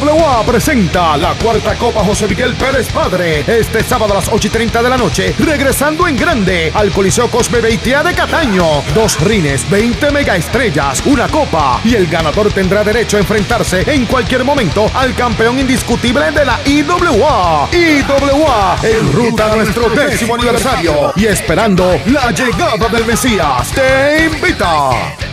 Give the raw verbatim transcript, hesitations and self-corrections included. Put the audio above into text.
W A presenta la cuarta Copa José Miguel Pérez Padre este sábado a las ocho y treinta de la noche, regresando en grande al Coliseo Cosme Beitia de Cataño. Dos rines, veinte megaestrellas, una copa y el ganador tendrá derecho a enfrentarse en cualquier momento al campeón indiscutible de la I W A. I W A en ruta a nuestro décimo aniversario y esperando la llegada del Mesías. ¡Te invita!